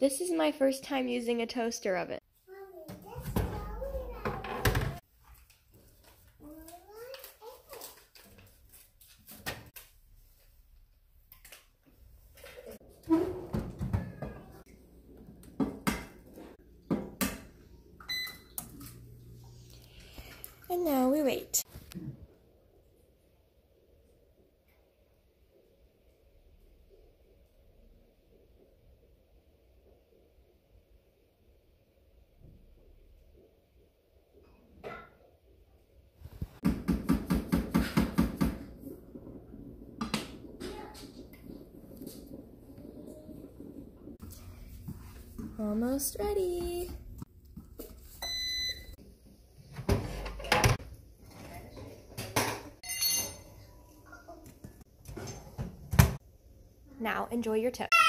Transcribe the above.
This is my first time using a toaster oven. And now we wait. Almost ready. Now enjoy your toast.